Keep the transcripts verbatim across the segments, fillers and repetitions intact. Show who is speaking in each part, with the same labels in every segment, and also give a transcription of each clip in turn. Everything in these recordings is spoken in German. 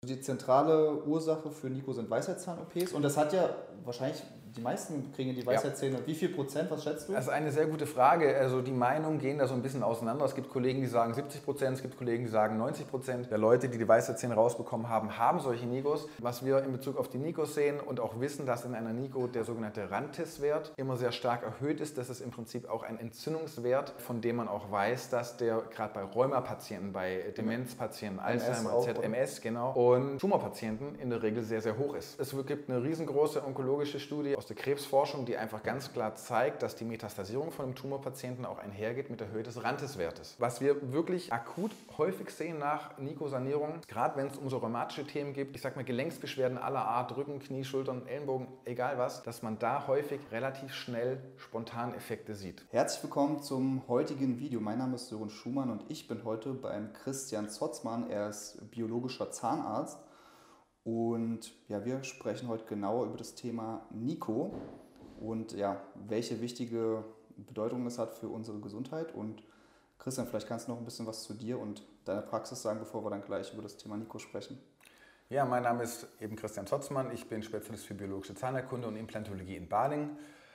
Speaker 1: Die zentrale Ursache für Nico sind Weisheitszahn-O Ps und das hat ja wahrscheinlich, die meisten kriegen die Weisheitszähne. Ja. Wie viel Prozent, was schätzt du?
Speaker 2: Das ist eine sehr gute Frage. Also die Meinungen gehen da so ein bisschen auseinander. Es gibt Kollegen, die sagen siebzig Prozent, es gibt Kollegen, die sagen neunzig Prozent der Leute, die die Weisheitszähne rausbekommen haben, haben solche Nikos. Was wir in Bezug auf die Nikos sehen und auch wissen, dass in einer Niko der sogenannte Rantis-Wert immer sehr stark erhöht ist. Das ist im Prinzip auch ein Entzündungswert, von dem man auch weiß, dass der gerade bei Rheuma-Patienten, bei Demenzpatienten, Alzheimer, Z M S, genau, und Tumorpatienten in der Regel sehr, sehr hoch ist. Es gibt eine riesengroße onkologische Studie aus der Krebsforschung, die einfach ganz klar zeigt, dass die Metastasierung von einem Tumorpatienten auch einhergeht mit Erhöhung des Rantis-Wertes. Was wir wirklich akut häufig sehen nach Niko-Sanierung, gerade wenn es um so rheumatische Themen geht, ich sag mal Gelenksbeschwerden aller Art, Rücken, Knie, Schultern, Ellenbogen, egal was, dass man da häufig relativ schnell Spontaneffekte sieht.
Speaker 1: Herzlich willkommen zum heutigen Video. Mein Name ist Sören Schumann und ich bin heute beim Christian Zotzmann. Er ist biologischer Zahnarzt und ja, wir sprechen heute genauer über das Thema Niko und ja, welche wichtige Bedeutung es hat für unsere Gesundheit. Und Christian, vielleicht kannst du noch ein bisschen was zu dir und deiner Praxis sagen, bevor wir dann gleich über das Thema Niko sprechen.
Speaker 2: Ja, mein Name ist eben Christian Zotzmann. Ich bin Spezialist für biologische Zahnerkunde und Implantologie in Balingen.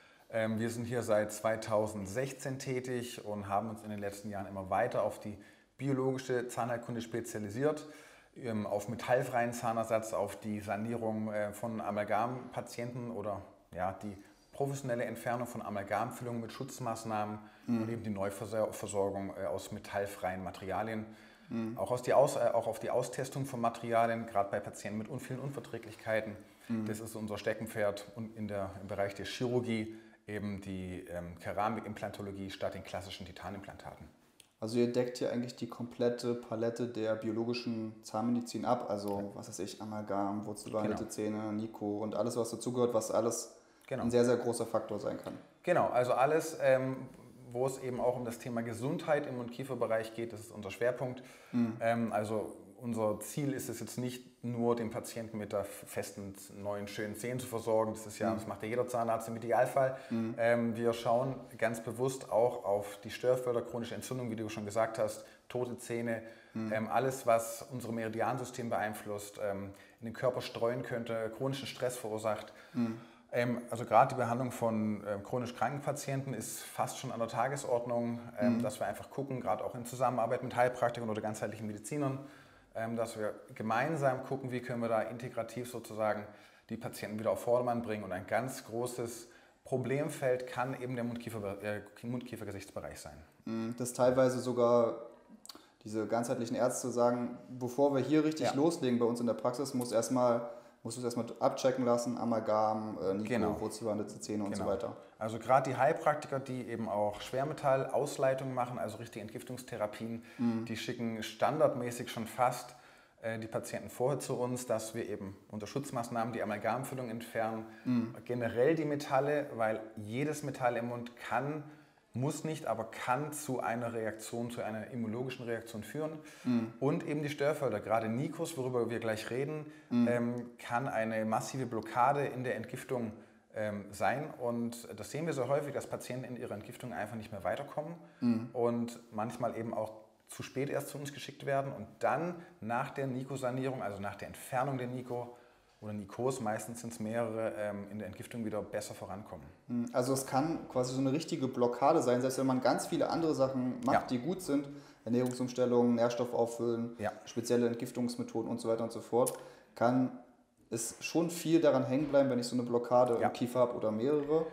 Speaker 2: Wir sind hier seit zweitausendsechzehn tätig und haben uns in den letzten Jahren immer weiter auf die biologische Zahnheilkunde spezialisiert, auf metallfreien Zahnersatz, auf die Sanierung von Amalgampatienten oder ja, die professionelle Entfernung von Amalgamfüllungen mit Schutzmaßnahmen mhm. und eben die Neuversorgung aus metallfreien Materialien. Mhm. Auch, aus die Aus, auch auf die Austestung von Materialien, gerade bei Patienten mit vielen Unverträglichkeiten. Mhm. Das ist unser Steckenpferd und in der, im Bereich der Chirurgie eben die ähm, Keramikimplantologie statt den klassischen Titanimplantaten.
Speaker 1: Also ihr deckt hier eigentlich die komplette Palette der biologischen Zahnmedizin ab, also was weiß ich, Amalgam, wurzelbehandelte genau. Zähne, Niko und alles, was dazugehört, was alles genau. ein sehr, sehr großer Faktor sein kann.
Speaker 2: Genau, also alles, ähm, wo es eben auch um das Thema Gesundheit im Mund-Kiefer-Bereich geht, das ist unser Schwerpunkt. Mhm. Ähm, also unser Ziel ist es jetzt nicht nur, den Patienten mit der festen, neuen, schönen Zähnen zu versorgen. Das ist ja, mhm. das macht ja jeder Zahnarzt im Idealfall. Mhm. Ähm, wir schauen ganz bewusst auch auf die Störfelder, chronische Entzündung, wie du schon gesagt hast, tote Zähne, mhm. ähm, alles, was unser Meridiansystem beeinflusst, ähm, in den Körper streuen könnte, chronischen Stress verursacht. Mhm. Ähm, also gerade die Behandlung von ähm, chronisch kranken Patienten ist fast schon an der Tagesordnung, ähm, mhm. dass wir einfach gucken, gerade auch in Zusammenarbeit mit Heilpraktikern oder ganzheitlichen Medizinern, dass wir gemeinsam gucken, wie können wir da integrativ sozusagen die Patienten wieder auf Vordermann bringen. Und ein ganz großes Problemfeld kann eben der Mund-Kiefer, äh, Mund-Kiefer-Gesichtsbereich sein.
Speaker 1: Dass teilweise sogar diese ganzheitlichen Ärzte sagen, bevor wir hier richtig ja. loslegen bei uns in der Praxis, muss erstmal musst du es erstmal abchecken lassen, Amalgam, äh, Niko, genau. wurzelbehandelte Zähne und genau. so weiter.
Speaker 2: Also gerade die Heilpraktiker, die eben auch Schwermetallausleitungen machen, also richtige Entgiftungstherapien, mhm. die schicken standardmäßig schon fast äh, die Patienten vorher zu uns, dass wir eben unter Schutzmaßnahmen die Amalgamfüllung entfernen, mhm. generell die Metalle, weil jedes Metall im Mund kann, muss nicht, aber kann zu einer Reaktion, zu einer immunologischen Reaktion führen. Mhm. Und eben die Störfelder, gerade Nikos, worüber wir gleich reden, mhm. ähm, kann eine massive Blockade in der Entgiftung ähm, sein. Und das sehen wir so häufig, dass Patienten in ihrer Entgiftung einfach nicht mehr weiterkommen mhm. und manchmal eben auch zu spät erst zu uns geschickt werden und dann nach der Niko-Sanierung, also nach der Entfernung der Niko, oder Nikos, meistens sind es mehrere, ähm, in der Entgiftung wieder besser vorankommen.
Speaker 1: Also es kann quasi so eine richtige Blockade sein, selbst wenn man ganz viele andere Sachen macht, ja. die gut sind, Ernährungsumstellungen, Nährstoff auffüllen, ja. spezielle Entgiftungsmethoden und so weiter und so fort, kann es schon viel daran hängen bleiben, wenn ich so eine Blockade ja. im Kiefer habe oder mehrere.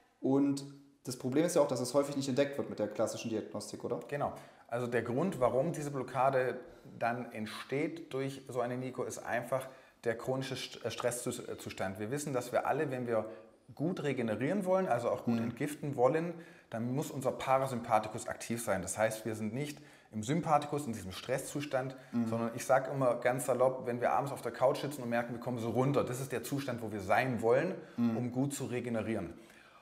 Speaker 1: Und das Problem ist ja auch, dass es häufig nicht entdeckt wird mit der klassischen Diagnostik, oder?
Speaker 2: Genau. Also der Grund, warum diese Blockade dann entsteht durch so eine Niko, ist einfach der chronische Stresszustand. Wir wissen, dass wir alle, wenn wir gut regenerieren wollen, also auch gut mhm. entgiften wollen, dann muss unser Parasympathikus aktiv sein. Das heißt, wir sind nicht im Sympathikus, in diesem Stresszustand, mhm. sondern ich sage immer ganz salopp, wenn wir abends auf der Couch sitzen und merken, wir kommen so runter, das ist der Zustand, wo wir sein wollen, mhm. um gut zu regenerieren.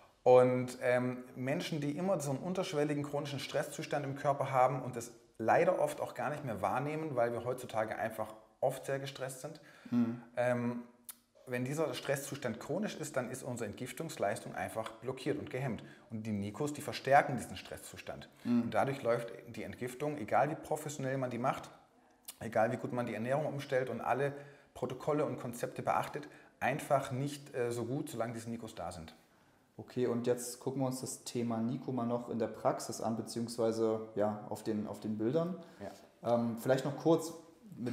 Speaker 2: Und ähm, Menschen, die immer so einen unterschwelligen chronischen Stresszustand im Körper haben und das leider oft auch gar nicht mehr wahrnehmen, weil wir heutzutage einfach oft sehr gestresst sind. Mhm. Ähm, wenn dieser Stresszustand chronisch ist, dann ist unsere Entgiftungsleistung einfach blockiert und gehemmt. Und die Nikos, die verstärken diesen Stresszustand. Mhm. Und dadurch läuft die Entgiftung, egal wie professionell man die macht, egal wie gut man die Ernährung umstellt und alle Protokolle und Konzepte beachtet, einfach nicht äh, so gut, solange diese Nikos da sind.
Speaker 1: Okay, und jetzt gucken wir uns das Thema Niko mal noch in der Praxis an, beziehungsweise ja, auf den, auf den Bildern. Ja. Ähm, vielleicht noch kurz, mit,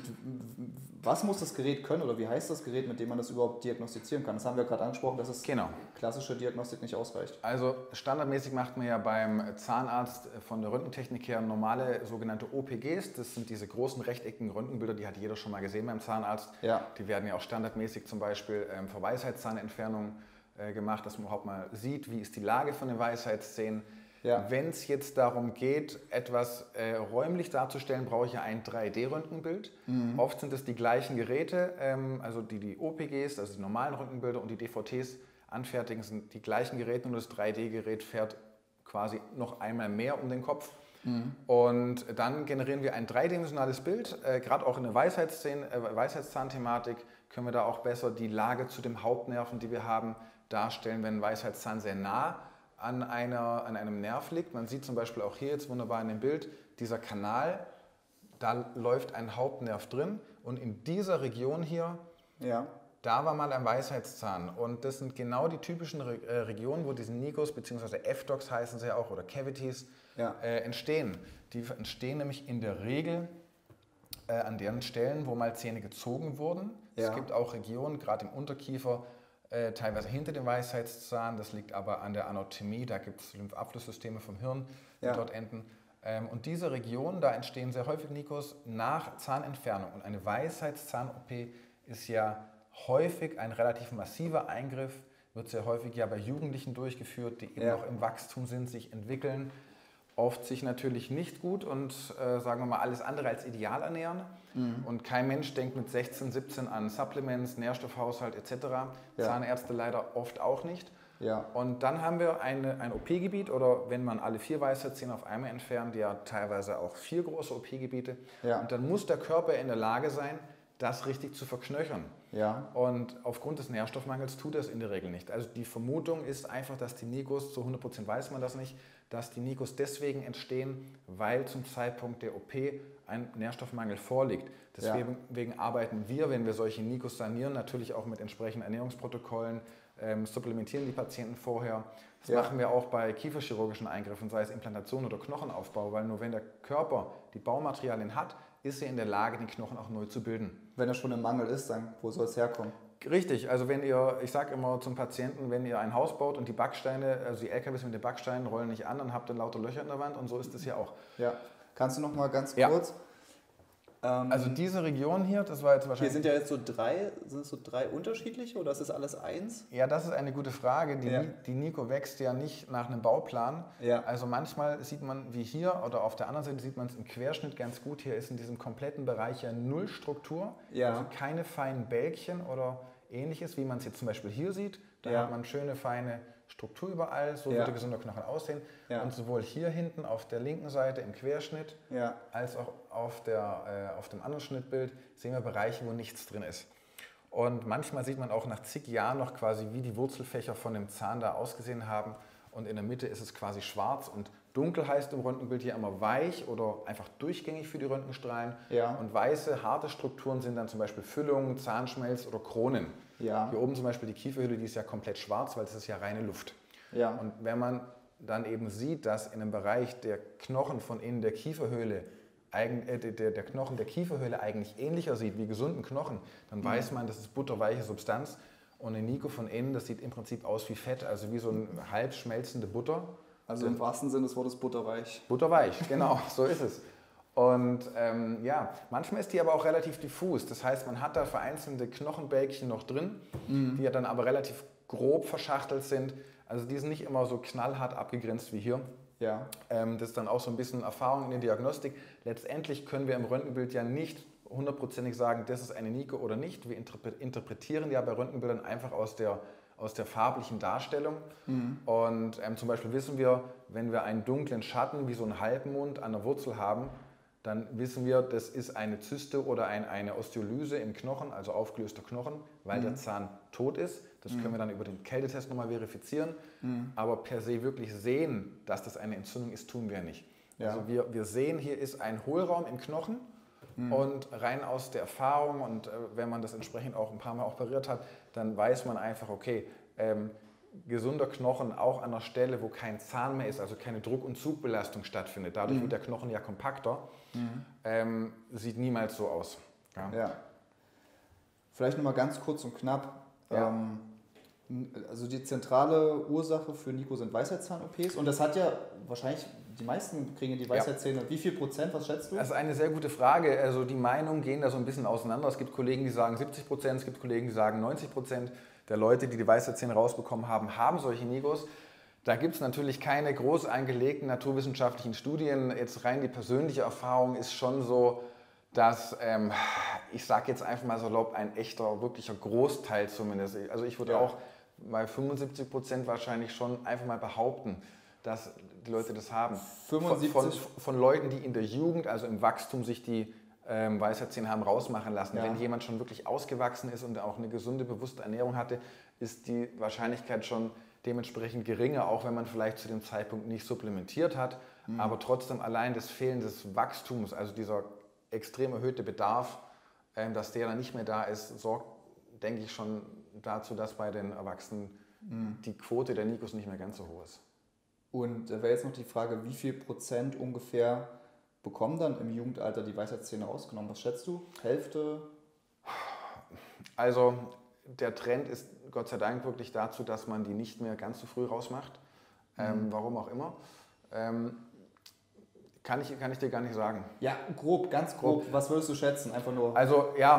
Speaker 1: was muss das Gerät können oder wie heißt das Gerät, mit dem man das überhaupt diagnostizieren kann? Das haben wir gerade angesprochen, dass es
Speaker 2: genau.
Speaker 1: klassische Diagnostik nicht ausreicht.
Speaker 2: Also standardmäßig macht man ja beim Zahnarzt von der Röntgentechnik her normale sogenannte O P Gs. Das sind diese großen rechteckigen Röntgenbilder, die hat jeder schon mal gesehen beim Zahnarzt. Ja. Die werden ja auch standardmäßig zum Beispiel ähm, für Weisheitszahnentfernung äh, gemacht, dass man überhaupt mal sieht, wie ist die Lage von den Weisheitszähnen. Ja. Wenn es jetzt darum geht, etwas äh, räumlich darzustellen, brauche ich ja ein drei D Röntgenbild. Mhm. Oft sind es die gleichen Geräte, ähm, also die die O P Gs, also die normalen Röntgenbilder und die D V Ts anfertigen, sind die gleichen Geräte, nur das drei D Gerät fährt quasi noch einmal mehr um den Kopf. Mhm. Und dann generieren wir ein dreidimensionales Bild. Äh, Gerade auch in der Weisheitszahn, äh, Weisheitszahn-Thematik können wir da auch besser die Lage zu den Hauptnerven, die wir haben, darstellen, wenn ein Weisheitszahn sehr nah An, einer, an einem Nerv liegt. Man sieht zum Beispiel auch hier jetzt wunderbar in dem Bild, dieser Kanal, da läuft ein Hauptnerv drin und in dieser Region hier, ja. da war mal ein Weisheitszahn und das sind genau die typischen Re äh, Regionen, wo diese Nikos bzw. F-Docs heißen sie ja auch oder Cavities ja. äh, entstehen. Die entstehen nämlich in der Regel äh, an deren Stellen, wo mal Zähne gezogen wurden. Ja. Es gibt auch Regionen, gerade im Unterkiefer, Äh, teilweise hinter dem Weisheitszahn, das liegt aber an der Anatomie, da gibt es Lymphabflusssysteme vom Hirn, die ja. dort enden. Ähm, und diese Region, da entstehen sehr häufig Nikos nach Zahnentfernung. Und eine Weisheitszahn-O P ist ja häufig ein relativ massiver Eingriff, wird sehr häufig ja bei Jugendlichen durchgeführt, die eben ja. noch im Wachstum sind, sich entwickeln, oft sich natürlich nicht gut und äh, sagen wir mal alles andere als ideal ernähren. Mhm. Und kein Mensch denkt mit sechzehn, siebzehn an Supplements, Nährstoffhaushalt et cetera. Ja. Zahnärzte leider oft auch nicht. Ja. Und dann haben wir eine, ein O P-Gebiet oder wenn man alle vier Weisheitszähne auf einmal entfernt, ja teilweise auch vier große O P-Gebiete. Ja. Und dann muss der Körper in der Lage sein, das richtig zu verknöchern. Ja. Und aufgrund des Nährstoffmangels tut das in der Regel nicht. Also die Vermutung ist einfach, dass die Nikos, zu hundert Prozent weiß man das nicht, dass die Nikos deswegen entstehen, weil zum Zeitpunkt der O P ein Nährstoffmangel vorliegt. Deswegen ja. arbeiten wir, wenn wir solche Nikos sanieren, natürlich auch mit entsprechenden Ernährungsprotokollen, ähm, supplementieren die Patienten vorher. Das ja. machen wir auch bei kieferchirurgischen Eingriffen, sei es Implantation oder Knochenaufbau, weil nur wenn der Körper die Baumaterialien hat, ist er in der Lage, den Knochen auch neu zu bilden.
Speaker 1: Wenn er schon im Mangel ist, dann wo soll es herkommen?
Speaker 2: Richtig, also wenn ihr, ich sage immer zum Patienten, wenn ihr ein Haus baut und die Backsteine, also die L K Ws mit den Backsteinen rollen nicht an, dann habt ihr lauter Löcher in der Wand und so ist es ja auch.
Speaker 1: Ja, kannst du noch mal ganz
Speaker 2: ja.
Speaker 1: kurz?
Speaker 2: Ähm, also diese Region hier, das war jetzt wahrscheinlich...
Speaker 1: Hier sind ja jetzt so drei, sind es so drei unterschiedliche oder ist das alles eins?
Speaker 2: Ja, das ist eine gute Frage. Die, ja. die Niko wächst ja nicht nach einem Bauplan. Ja. Also manchmal sieht man, wie hier oder auf der anderen Seite sieht man es im Querschnitt ganz gut. Hier ist in diesem kompletten Bereich ja null Struktur, ja. also keine feinen Bälkchen oder ähnliches, wie man es jetzt zum Beispiel hier sieht. Da ja. hat man schöne, feine Struktur überall, so ja. wird der gesunde Knochen aussehen. Ja. Und sowohl hier hinten auf der linken Seite im Querschnitt, ja. als auch auf, der, äh, auf dem anderen Schnittbild sehen wir Bereiche, wo nichts drin ist. Und manchmal sieht man auch nach zig Jahren noch quasi, wie die Wurzelfächer von dem Zahn da ausgesehen haben. Und in der Mitte ist es quasi schwarz und dunkel heißt im Röntgenbild hier immer weich oder einfach durchgängig für die Röntgenstrahlen. Ja. Und weiße, harte Strukturen sind dann zum Beispiel Füllungen, Zahnschmelz oder Kronen. Ja. Hier oben zum Beispiel die Kieferhöhle, die ist ja komplett schwarz, weil es ist ja reine Luft. Ja. Und wenn man dann eben sieht, dass in einem Bereich der Knochen von innen der Kieferhöhle, äh, der, der Knochen der Kieferhöhle eigentlich ähnlicher sieht wie gesunden Knochen, dann mhm. weiß man, das ist butterweiche Substanz. Und eine Niko von innen, das sieht im Prinzip aus wie Fett, also wie so eine halb schmelzende Butter.
Speaker 1: Also im wahrsten Sinne des Wortes butterweich.
Speaker 2: Butterweich, genau, so ist es. Und ähm, ja, manchmal ist die aber auch relativ diffus. Das heißt, man hat da vereinzelte Knochenbälkchen noch drin, mhm. die ja dann aber relativ grob verschachtelt sind. Also die sind nicht immer so knallhart abgegrenzt wie hier. Ja. Ähm, das ist dann auch so ein bisschen Erfahrung in der Diagnostik. Letztendlich können wir im Röntgenbild ja nicht hundertprozentig sagen, das ist eine Niko oder nicht. Wir interpretieren ja bei Röntgenbildern einfach aus der, aus der farblichen Darstellung. Mhm. Und ähm, zum Beispiel wissen wir, wenn wir einen dunklen Schatten wie so einen Halbmond an der Wurzel haben, dann wissen wir, das ist eine Zyste oder ein, eine Osteolyse im Knochen, also aufgelöster Knochen, weil mhm. der Zahn tot ist. Das mhm. können wir dann über den Kältetest nochmal verifizieren. Mhm. Aber per se wirklich sehen, dass das eine Entzündung ist, tun wir nicht. Ja. Also wir, wir sehen, hier ist ein Hohlraum im Knochen Mhm. Und rein aus der Erfahrung und äh, wenn man das entsprechend auch ein paar Mal operiert hat, dann weiß man einfach, okay, ähm, gesunder Knochen auch an der Stelle, wo kein Zahn mehr ist, also keine Druck- und Zugbelastung stattfindet. Dadurch mhm. wird der Knochen ja kompakter, mhm. ähm, sieht niemals so aus. Ja.
Speaker 1: Ja. Vielleicht nochmal ganz kurz und knapp.
Speaker 2: Ja.
Speaker 1: Ähm, also die zentrale Ursache für Nico sind Weisheitszahn-O Ps und das hat ja wahrscheinlich, die meisten kriegen die Weisheitszähne. Ja. Wie viel Prozent, was schätzt du?
Speaker 2: Das ist eine sehr gute Frage. Also die Meinungen gehen da so ein bisschen auseinander. Es gibt Kollegen, die sagen siebzig Prozent, es gibt Kollegen, die sagen neunzig Prozent der Leute, die die Weisheitszähne rausbekommen haben, haben solche Nigos. Da gibt es natürlich keine groß angelegten naturwissenschaftlichen Studien. Jetzt rein die persönliche Erfahrung ist schon so, dass, ähm, ich sage jetzt einfach mal salopp, ein echter, wirklicher Großteil zumindest, also ich würde ja. auch bei fünfundsiebzig Prozent wahrscheinlich schon einfach mal behaupten, dass die Leute das haben.
Speaker 1: fünfundsiebzig
Speaker 2: Von, von, von Leuten, die in der Jugend, also im Wachstum, sich die ähm, Weisheitszähne haben rausmachen lassen. Ja. Wenn jemand schon wirklich ausgewachsen ist und auch eine gesunde, bewusste Ernährung hatte, ist die Wahrscheinlichkeit schon dementsprechend geringer, auch wenn man vielleicht zu dem Zeitpunkt nicht supplementiert hat. Mhm. Aber trotzdem allein das Fehlen des Wachstums, also dieser extrem erhöhte Bedarf, ähm, dass der dann nicht mehr da ist, sorgt, denke ich, schon dazu, dass bei den Erwachsenen mhm. die Quote der Nikos nicht mehr ganz so hoch ist.
Speaker 1: Und da wäre jetzt noch die Frage, wie viel Prozent ungefähr bekommen dann im Jugendalter die Weisheitszähne rausgenommen? Was schätzt du? Hälfte?
Speaker 2: Also der Trend ist Gott sei Dank wirklich dazu, dass man die nicht mehr ganz so früh rausmacht. Mhm. Ähm, warum auch immer. Ähm, kann, ich, kann ich dir gar nicht sagen.
Speaker 1: Ja, grob, ganz grob. grob. Was würdest du schätzen? Einfach nur.
Speaker 2: Also ja,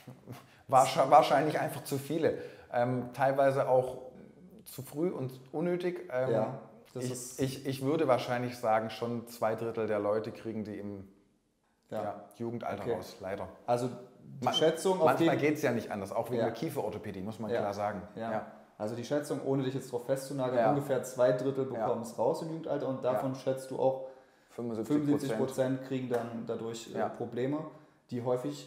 Speaker 2: wahrscheinlich einfach zu viele. Ähm, teilweise auch zu früh und unnötig. Ähm,
Speaker 1: ja.
Speaker 2: Ich, ich, ich würde wahrscheinlich sagen, schon zwei Drittel der Leute kriegen die im ja. Ja, Jugendalter okay. raus, leider.
Speaker 1: Also die Man, Schätzung...
Speaker 2: Auf manchmal geht es ja nicht anders, auch wegen ja. der Kieferorthopädie, muss man ja. klar sagen.
Speaker 1: Ja. Ja. Also die Schätzung, ohne dich jetzt drauf festzunageln, ja. ungefähr zwei Drittel bekommen es ja. raus im Jugendalter und davon ja. schätzt du auch fünfundsiebzig Prozent kriegen dann dadurch ja. Probleme, die häufig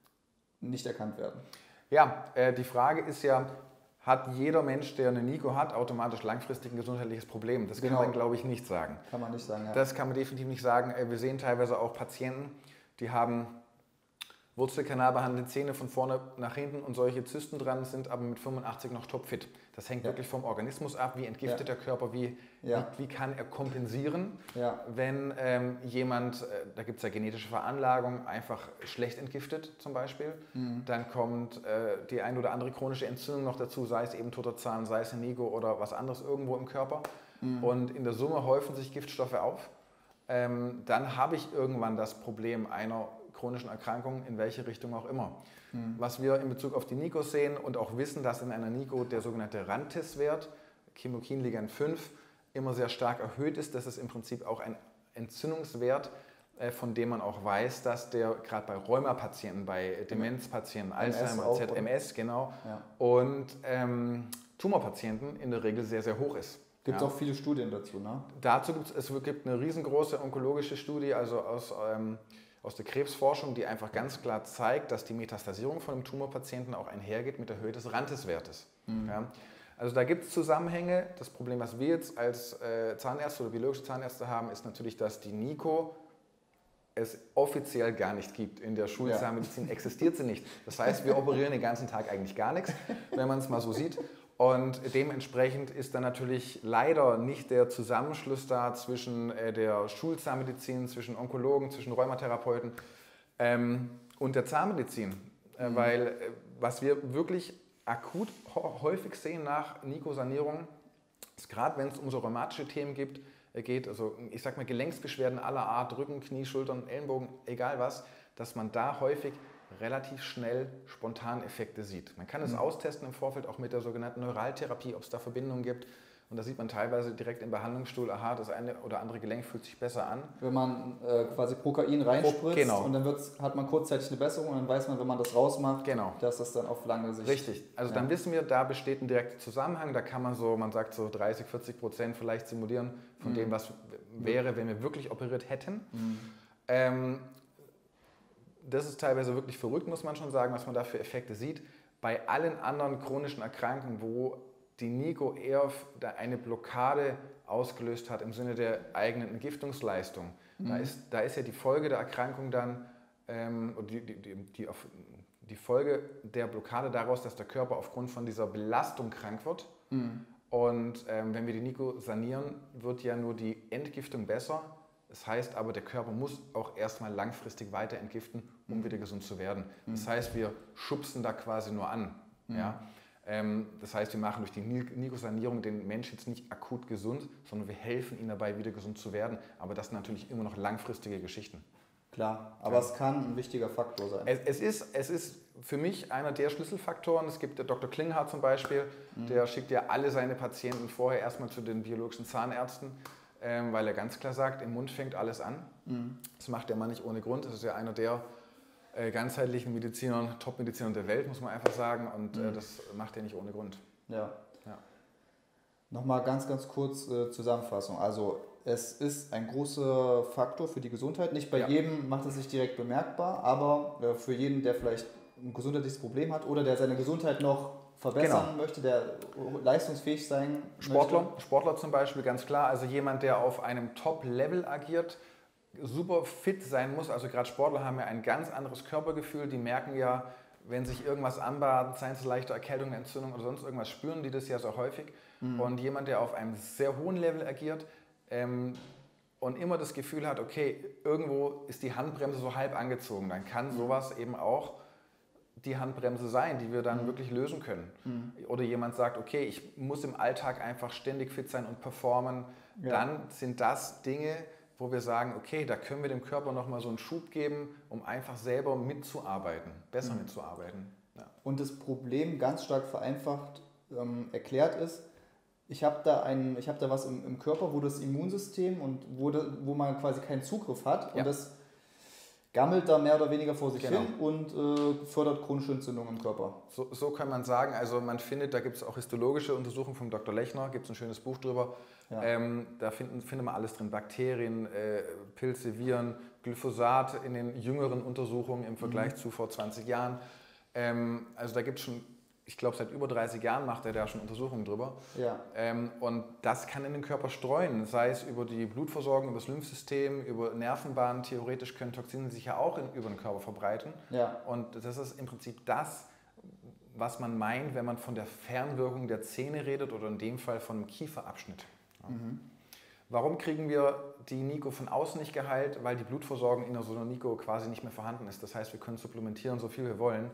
Speaker 1: nicht erkannt werden.
Speaker 2: Ja, äh, die Frage ist ja, hat jeder Mensch, der eine Nico hat, automatisch langfristig ein gesundheitliches Problem? Das
Speaker 1: genau.
Speaker 2: kann man, glaube ich, nicht sagen.
Speaker 1: Kann man nicht sagen, ja.
Speaker 2: Das kann man definitiv nicht sagen. Wir sehen teilweise auch Patienten, die haben wurzelkanalbehandelte Zähne von vorne nach hinten und solche Zysten dran, sind aber mit fünfundachtzig noch topfit. Das hängt ja. wirklich vom Organismus ab, wie entgiftet ja. der Körper, wie, ja. wie, wie kann er kompensieren,
Speaker 1: ja.
Speaker 2: wenn ähm, jemand, äh, da gibt es ja genetische Veranlagung, einfach schlecht entgiftet zum Beispiel. Mhm. Dann kommt äh, die ein oder andere chronische Entzündung noch dazu, sei es eben toter Zahn, sei es ein Nigo oder was anderes irgendwo im Körper. Mhm. Und in der Summe häufen sich Giftstoffe auf. Ähm, dann habe ich irgendwann das Problem einer chronischen Erkrankungen, in welche Richtung auch immer. Mhm. Was wir in Bezug auf die Nikos sehen und auch wissen, dass in einer Nico der sogenannte Rantis-Wert, Chemokinin-Ligand fünf, immer sehr stark erhöht ist. Das ist im Prinzip auch ein Entzündungswert, äh, von dem man auch weiß, dass der gerade bei Rheuma-Patienten, bei Demenzpatienten, Alzheimer, auch, Z M S, genau, ja. und ähm, Tumorpatienten in der Regel sehr, sehr hoch ist.
Speaker 1: Gibt es
Speaker 2: ja.
Speaker 1: auch viele Studien dazu, ne?
Speaker 2: Dazu gibt es, es gibt eine riesengroße onkologische Studie, also aus ähm, aus der Krebsforschung, die einfach ganz klar zeigt, dass die Metastasierung von einem Tumorpatienten auch einhergeht mit der Höhe des Rantis-Wertes. Mhm. Ja, also da gibt es Zusammenhänge. Das Problem, was wir jetzt als äh, Zahnärzte oder biologische Zahnärzte haben, ist natürlich, dass die Nico es offiziell gar nicht gibt. In der Schulzahnmedizin ja. existiert sie nicht. Das heißt, wir operieren den ganzen Tag eigentlich gar nichts, wenn man es mal so sieht. Und dementsprechend ist dann natürlich leider nicht der Zusammenschluss da zwischen äh, der Schulzahnmedizin, zwischen Onkologen, zwischen Rheumatherapeuten ähm, und der Zahnmedizin. Äh, mhm. Weil äh, was wir wirklich akut häufig sehen nach Nico-Sanierung, ist gerade wenn es um so rheumatische Themen gibt, äh, geht, also ich sag mal Gelenksbeschwerden aller Art, Rücken, Knie, Schultern, Ellenbogen, egal was, dass man da häufig relativ schnell Spontaneffekte sieht. Man kann es mhm. austesten im Vorfeld auch mit der sogenannten Neuraltherapie, ob es da Verbindungen gibt. Und da sieht man teilweise direkt im Behandlungsstuhl, aha, das eine oder andere Gelenk fühlt sich besser an.
Speaker 1: Wenn man äh, quasi Prokain reinspritzt
Speaker 2: genau.
Speaker 1: und dann wird's, hat man kurzzeitig eine Besserung und dann weiß man, wenn man das rausmacht,
Speaker 2: genau.
Speaker 1: dass das dann auf lange Sicht...
Speaker 2: Richtig, also ja. dann wissen wir, da besteht ein direkter Zusammenhang, da kann man so, man sagt so dreißig, vierzig Prozent vielleicht simulieren von mhm. dem, was wäre, wenn wir wirklich operiert hätten. Mhm. Ähm, Das ist teilweise wirklich verrückt, muss man schon sagen, was man da für Effekte sieht. Bei allen anderen chronischen Erkrankungen, wo die Nico eher eine Blockade ausgelöst hat im Sinne der eigenen Entgiftungsleistung, mhm. da, ist, da ist ja die Folge der Erkrankung dann ähm, die, die, die, die, auf, die Folge der Blockade daraus, dass der Körper aufgrund von dieser Belastung krank wird. Mhm. Und ähm, wenn wir die Nico sanieren, wird ja nur die Entgiftung besser. Das heißt aber, der Körper muss auch erstmal langfristig weiter entgiften, um mhm. wieder gesund zu werden. Mhm. Das heißt, wir schubsen da quasi nur an. Mhm. Ja? Ähm, das heißt, wir machen durch die Nico-Sanierung den Menschen jetzt nicht akut gesund, sondern wir helfen ihnen dabei, wieder gesund zu werden. Aber das sind natürlich immer noch langfristige Geschichten.
Speaker 1: Klar, aber ja. es kann ein wichtiger Faktor sein.
Speaker 2: Es, es, ist, es ist für mich einer der Schlüsselfaktoren. Es gibt der Doktor Klinghardt zum Beispiel, mhm. der schickt ja alle seine Patienten vorher erstmal zu den biologischen Zahnärzten, ähm, weil er ganz klar sagt, im Mund fängt alles an. Mhm. Das macht der Mann nicht ohne Grund. Das ist ja einer der äh, ganzheitlichen Medizinern, Top-Medizinern der Welt, muss man einfach sagen. Und mhm. äh, das macht er nicht ohne Grund.
Speaker 1: Ja. ja. Nochmal ganz, ganz kurz äh, Zusammenfassung. Also es ist ein großer Faktor für die Gesundheit. Nicht bei ja. jedem macht es sich direkt bemerkbar, aber äh, für jeden, der vielleicht ein gesundheitliches Problem hat oder der seine Gesundheit noch verbessern genau. möchte, der leistungsfähig sein
Speaker 2: Sportler,
Speaker 1: möchte.
Speaker 2: Sportler zum Beispiel, ganz klar. Also jemand, der auf einem Top-Level agiert, super fit sein muss. Also gerade Sportler haben ja ein ganz anderes Körpergefühl. Die merken ja, wenn sich irgendwas anbahnt, seien es leichte Erkältung, Entzündung oder sonst irgendwas, spüren die das ja so häufig. Mhm. Und jemand, der auf einem sehr hohen Level agiert ähm, und immer das Gefühl hat, okay, irgendwo ist die Handbremse so halb angezogen, dann kann mhm. sowas eben auch die Handbremse sein, die wir dann mhm. wirklich lösen können. Mhm. Oder jemand sagt, okay, ich muss im Alltag einfach ständig fit sein und performen. Ja. Dann sind das Dinge, wo wir sagen, okay, da können wir dem Körper nochmal so einen Schub geben, um einfach selber mitzuarbeiten, besser mhm. mitzuarbeiten. Ja.
Speaker 1: Und das Problem ganz stark vereinfacht ähm, erklärt ist, ich habe da, ein, ich hab da was im, im Körper, wo das Immunsystem und wo, de, wo man quasi keinen Zugriff hat ja. und das gammelt da mehr oder weniger vor sich genau. hin und äh, fördert chronische Entzündungen im Körper.
Speaker 2: So, so kann man sagen. Also man findet, da gibt es auch histologische Untersuchungen vom Doktor Lechner, gibt es ein schönes Buch drüber. Ja. Ähm, da finden, findet man alles drin, Bakterien, äh, Pilze, Viren, Glyphosat in den jüngeren Untersuchungen im Vergleich mhm. zu vor zwanzig Jahren. Ähm, also da gibt es schon, ich glaube seit über dreißig Jahren macht er da schon Untersuchungen drüber. Ja. Ähm, und das kann in den Körper streuen, sei es über die Blutversorgung, über das Lymphsystem, über Nervenbahnen. Theoretisch können Toxine sich ja auch in, über den Körper verbreiten. Ja. Und das ist im Prinzip das, was man meint, wenn man von der Fernwirkung der Zähne redet oder in dem Fall von einem Kieferabschnitt. Ja. Mhm. Warum kriegen wir die Nico von außen nicht geheilt? Weil die Blutversorgung in so einer Nico quasi nicht mehr vorhanden ist. Das heißt, wir können supplementieren, so viel wir wollen.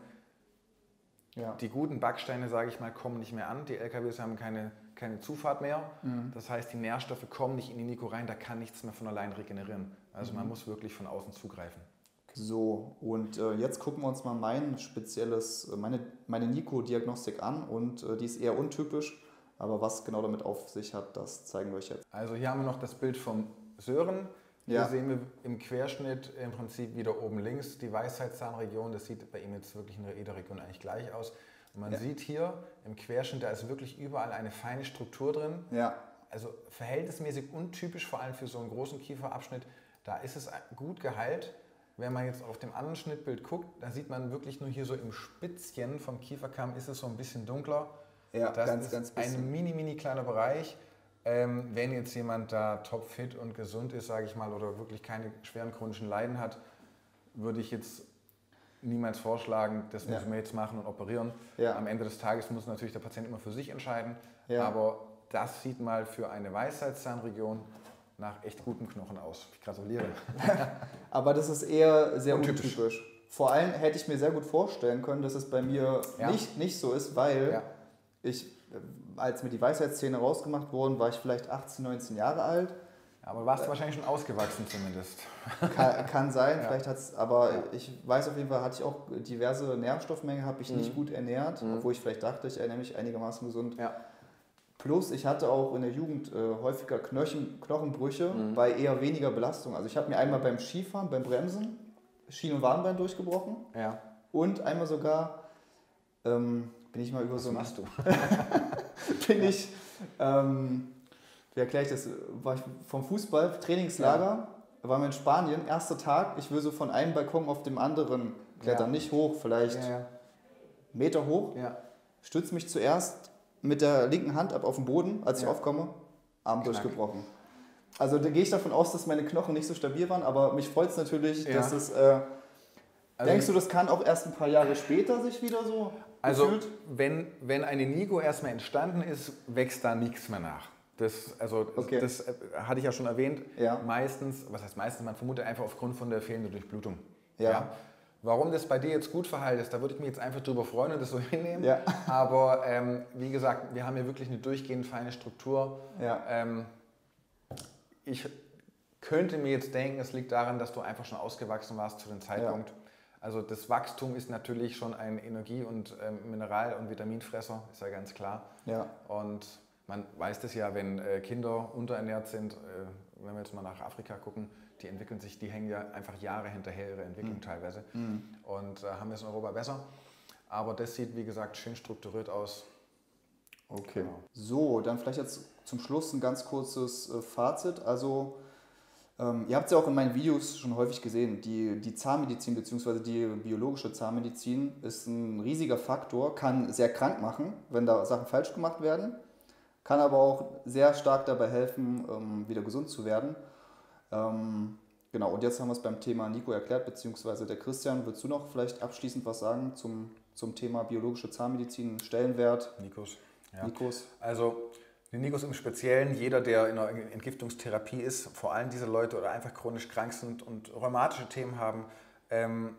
Speaker 2: Ja. Die guten Backsteine, sage ich mal, kommen nicht mehr an. Die L K Ws haben keine, keine Zufahrt mehr. Mhm. Das heißt, die Nährstoffe kommen nicht in die Nico rein, da kann nichts mehr von allein regenerieren. Also mhm. man muss wirklich von außen zugreifen.
Speaker 1: So, und äh, jetzt gucken wir uns mal mein spezielles, meine, meine Nico-Diagnostik an und äh, die ist eher untypisch, aber was genau damit auf sich hat, das zeigen wir euch jetzt.
Speaker 2: Also hier haben wir noch das Bild vom Sören. Hier ja. sehen wir im Querschnitt im Prinzip wieder oben links die Weisheitszahnregion. Das sieht bei ihm jetzt wirklich in jeder Region eigentlich gleich aus. Und man ja. sieht hier im Querschnitt, da ist wirklich überall eine feine Struktur drin. Ja. Also verhältnismäßig untypisch, vor allem für so einen großen Kieferabschnitt. Da ist es gut geheilt. Wenn man jetzt auf dem anderen Schnittbild guckt, da sieht man wirklich nur hier so im Spitzchen vom Kieferkamm ist es so ein bisschen dunkler. Ja, das ganz, ist ganz bisschen. Ein mini, mini kleiner Bereich. Ähm, wenn jetzt jemand da topfit und gesund ist, sage ich mal, oder wirklich keine schweren chronischen Leiden hat, würde ich jetzt niemals vorschlagen, das müssen ja. wir jetzt machen und operieren. Ja. Am Ende des Tages muss natürlich der Patient immer für sich entscheiden. Ja. Aber das sieht mal für eine Weisheitszahnregion nach echt gutem Knochen aus. Ich gratuliere.
Speaker 1: Aber das ist eher sehr untypisch. untypisch. Vor allem hätte ich mir sehr gut vorstellen können, dass es bei mir ja. nicht, nicht so ist, weil ja. ich... Als mir die Weisheitszähne rausgemacht wurden, war ich vielleicht achtzehn, neunzehn Jahre alt.
Speaker 2: Ja, aber warst du wahrscheinlich schon ausgewachsen zumindest.
Speaker 1: Kann, kann sein, ja. vielleicht hat's, aber ja. ich weiß auf jeden Fall, hatte ich auch diverse Nährstoffmängel, habe ich mhm. nicht gut ernährt, mhm. obwohl ich vielleicht dachte, ich ernähre mich einigermaßen gesund. Ja. Plus ich hatte auch in der Jugend äh, häufiger Knochen, Knochenbrüche mhm. bei eher weniger Belastung. Also ich habe mir einmal beim Skifahren, beim Bremsen, Schien- und Wadenbein durchgebrochen ja. und einmal sogar... Ähm, bin ich mal über
Speaker 2: Was
Speaker 1: so
Speaker 2: machst du?
Speaker 1: bin ich, ähm, wie erkläre ich das, war ich vom Fußball, Trainingslager, ja. waren wir in Spanien, erster Tag, ich will so von einem Balkon auf dem anderen klettern, ja. nicht hoch, vielleicht ja, ja. Meter hoch, ja. stütze mich zuerst mit der linken Hand ab auf den Boden, als ich ja. aufkomme, Arm Knack. durchgebrochen. Also da gehe ich davon aus, dass meine Knochen nicht so stabil waren, aber mich freut es natürlich, ja. dass es... Äh, Also denkst du, das kann auch erst ein paar Jahre später sich wieder so
Speaker 2: Also
Speaker 1: gefühlt?
Speaker 2: wenn, wenn eine Nigo erstmal entstanden ist, wächst da nichts mehr nach. Das, also,
Speaker 1: Okay.
Speaker 2: das hatte ich ja schon erwähnt.
Speaker 1: Ja.
Speaker 2: Meistens, was heißt meistens, man vermutet einfach aufgrund von der fehlenden Durchblutung.
Speaker 1: Ja.
Speaker 2: Ja. Warum das bei dir jetzt gut verheilt ist, da würde ich mich jetzt einfach drüber freuen und das so hinnehmen.
Speaker 1: Ja.
Speaker 2: Aber ähm, wie gesagt, wir haben hier wirklich eine durchgehend feine Struktur.
Speaker 1: Ja.
Speaker 2: Ähm, ich könnte mir jetzt denken, es liegt daran, dass du einfach schon ausgewachsen warst zu dem Zeitpunkt. Ja. Also das Wachstum ist natürlich schon ein Energie- und ähm, Mineral- und Vitaminfresser, ist ja ganz klar.
Speaker 1: Ja.
Speaker 2: Und man weiß das ja, wenn äh, Kinder unterernährt sind, äh, wenn wir jetzt mal nach Afrika gucken, die entwickeln sich, die hängen ja einfach Jahre hinterher ihre Entwicklung mhm. teilweise. Mhm. Und äh, haben wir es in Europa besser. Aber das sieht, wie gesagt, schön strukturiert aus.
Speaker 1: Okay. Genau. So, dann vielleicht jetzt zum Schluss ein ganz kurzes äh, Fazit. Also ähm, ihr habt es ja auch in meinen Videos schon häufig gesehen, die, die Zahnmedizin bzw. die biologische Zahnmedizin ist ein riesiger Faktor, kann sehr krank machen, wenn da Sachen falsch gemacht werden, kann aber auch sehr stark dabei helfen, ähm, wieder gesund zu werden. Ähm, genau, und jetzt haben wir es beim Thema Nico erklärt, beziehungsweise der Christian. Willst du noch vielleicht abschließend was sagen zum, zum Thema biologische Zahnmedizin, Stellenwert?
Speaker 2: Nikos. Ja.
Speaker 1: Nikos.
Speaker 2: Also die Nikos im Speziellen, jeder, der in einer Entgiftungstherapie ist, vor allem diese Leute oder einfach chronisch krank sind und rheumatische Themen haben, ähm,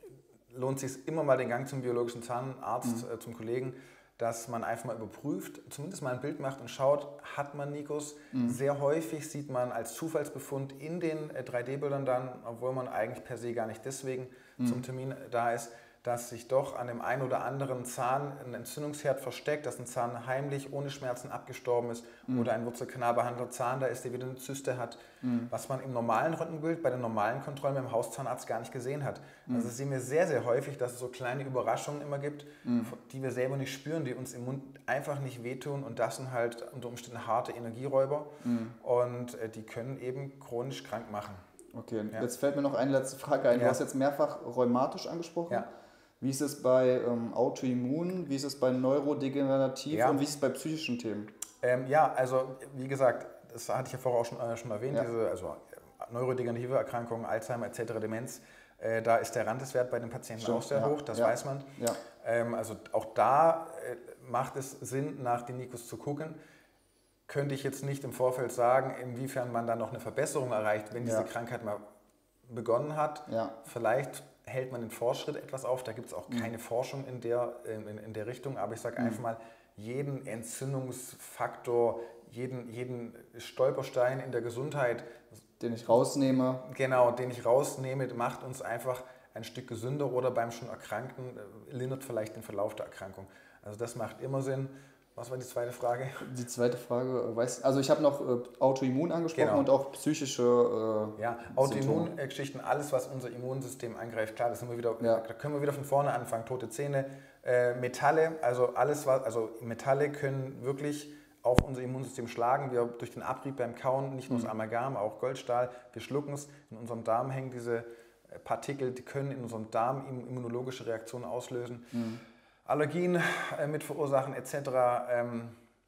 Speaker 2: lohnt es sich immer mal den Gang zum biologischen Zahnarzt, mhm. äh, zum Kollegen, dass man einfach mal überprüft, zumindest mal ein Bild macht und schaut, hat man Nikos. Mhm. Sehr häufig sieht man als Zufallsbefund in den äh, drei D Bildern dann, obwohl man eigentlich per se gar nicht deswegen mhm. zum Termin da ist, dass sich doch an dem einen oder anderen Zahn ein Entzündungsherd versteckt, dass ein Zahn heimlich ohne Schmerzen abgestorben ist mhm. oder ein wurzelkanalbehandelter Zahn da ist, der wieder eine Zyste hat, mhm. was man im normalen Röntgenbild bei den normalen Kontrollen beim Hauszahnarzt gar nicht gesehen hat. Mhm. Also das sehen wir sehr, sehr häufig, dass es so kleine Überraschungen immer gibt, mhm. die wir selber nicht spüren, die uns im Mund einfach nicht wehtun und das sind halt unter Umständen harte Energieräuber mhm. und äh, die können eben chronisch krank machen.
Speaker 1: Okay,
Speaker 2: ja.
Speaker 1: Jetzt fällt mir noch eine letzte Frage ein. Du
Speaker 2: ja.
Speaker 1: hast jetzt mehrfach rheumatisch angesprochen.
Speaker 2: Ja.
Speaker 1: Wie ist es bei ähm, Autoimmun, wie ist es bei Neurodegenerativ
Speaker 2: ja.
Speaker 1: und wie ist es bei psychischen Themen?
Speaker 2: Ähm, ja, also wie gesagt, das hatte ich ja vorher auch schon, äh, schon erwähnt, ja. diese also, äh, neurodegenerative Erkrankungen, Alzheimer et cetera, Demenz, äh, da ist der Randeswert bei den Patienten Stimmt. auch sehr ja. hoch, das ja. weiß man.
Speaker 1: Ja.
Speaker 2: Ähm, also auch da äh, macht es Sinn, nach den Nikos zu gucken. Könnte ich jetzt nicht im Vorfeld sagen, inwiefern man da noch eine Verbesserung erreicht, wenn diese ja. Krankheit mal begonnen hat.
Speaker 1: Ja.
Speaker 2: Vielleicht hält man den Fortschritt etwas auf, da gibt es auch keine mhm. Forschung in der, in, in der Richtung, aber ich sage mhm. einfach mal, jeden Entzündungsfaktor, jeden, jeden Stolperstein in der Gesundheit,
Speaker 1: den ich rausnehme.
Speaker 2: Genau, den ich rausnehme, macht uns einfach ein Stück gesünder oder beim schon Erkrankten lindert vielleicht den Verlauf der Erkrankung. Also das macht immer Sinn. Was war die zweite Frage?
Speaker 1: Die zweite Frage, weiß, also ich habe noch äh, Autoimmun angesprochen genau. und auch psychische äh,
Speaker 2: Ja, Autoimmungeschichten, alles was unser Immunsystem angreift, klar, das sind wir wieder,
Speaker 1: ja.
Speaker 2: da können wir wieder von vorne anfangen, tote Zähne, äh, Metalle, also alles was, also Metalle können wirklich auf unser Immunsystem schlagen, wir durch den Abrieb beim Kauen, nicht nur mhm. das Amalgam, auch Goldstahl, wir schlucken es, in unserem Darm hängen diese Partikel, die können in unserem Darm immunologische Reaktionen auslösen. Mhm. Allergien äh, mit verursachen et cetera. Ähm,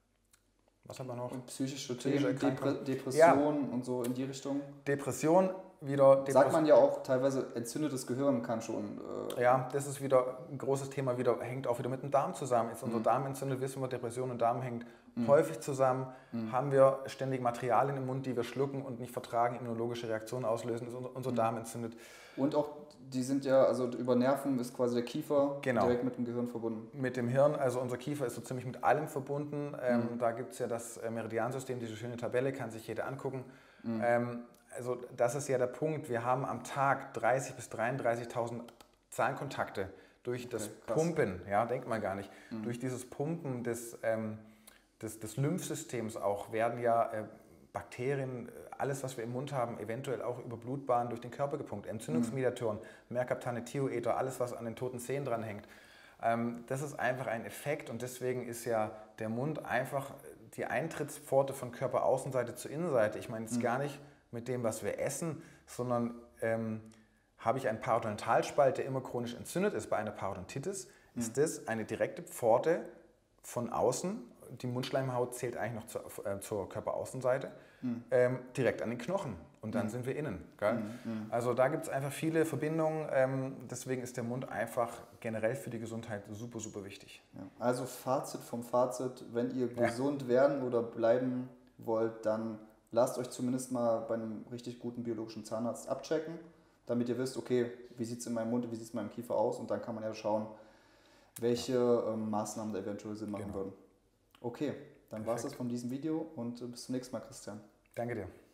Speaker 2: was haben wir noch?
Speaker 1: Und psychische Themen, Depre Depressionen ja. und so in die Richtung.
Speaker 2: Depression, wieder... Depression.
Speaker 1: Sagt man ja auch, teilweise entzündetes Gehirn kann schon...
Speaker 2: Äh ja, das ist wieder ein großes Thema, wieder, hängt auch wieder mit dem Darm zusammen. Ist unser mhm. Darm entzündet, wissen wir, Depression und Darm hängt mhm. häufig zusammen. Mhm. Haben wir ständig Materialien im Mund, die wir schlucken und nicht vertragen, immunologische Reaktionen auslösen, ist unser, unser mhm. Darm entzündet.
Speaker 1: Und auch, die sind ja, also über Nerven ist quasi der Kiefer
Speaker 2: genau.
Speaker 1: direkt mit dem Gehirn verbunden.
Speaker 2: Mit dem Hirn, also unser Kiefer ist so ziemlich mit allem verbunden. Ähm, mhm. Da gibt es ja das Meridiansystem, diese schöne Tabelle, kann sich jeder angucken. Mhm. Ähm, also das ist ja der Punkt, wir haben am Tag dreißigtausend bis dreiunddreißigtausend Zahnkontakte durch das okay, Pumpen, ja, denkt man gar nicht, mhm. durch dieses Pumpen des, ähm, des, des Lymphsystems auch werden ja äh, Bakterien, alles was wir im Mund haben, eventuell auch über Blutbahnen durch den Körper gepumpt. Entzündungsmediatoren, mhm. Mercaptane, Thioether, alles was an den toten Zähnen dranhängt. Ähm, das ist einfach ein Effekt und deswegen ist ja der Mund einfach die Eintrittspforte von Körperaußenseite zur Innenseite. Ich meine jetzt mhm. gar nicht mit dem, was wir essen, sondern ähm, habe ich einen Parodontalspalt, der immer chronisch entzündet ist bei einer Parodontitis, mhm. ist das eine direkte Pforte von außen. Die Mundschleimhaut zählt eigentlich noch zur, äh, zur Körperaußenseite, mhm. ähm, direkt an den Knochen. und dann
Speaker 1: Mhm.
Speaker 2: sind wir innen. Gell?
Speaker 1: Mhm.
Speaker 2: Also da gibt es einfach viele Verbindungen, ähm, deswegen ist der Mund einfach generell für die Gesundheit super, super wichtig.
Speaker 1: Ja. Also Fazit vom Fazit, wenn ihr
Speaker 2: Ja.
Speaker 1: gesund werden oder bleiben wollt, dann lasst euch zumindest mal bei einem richtig guten biologischen Zahnarzt abchecken, damit ihr wisst, okay, wie sieht es in meinem Mund, wie sieht es in meinem Kiefer aus, und dann kann man ja schauen, welche ähm, Maßnahmen da eventuell Sinn machen
Speaker 2: Genau.
Speaker 1: würden. Okay, dann war es das
Speaker 2: Perfekt.
Speaker 1: von diesem Video und äh, bis zum nächsten Mal, Christian.
Speaker 2: Danke dir.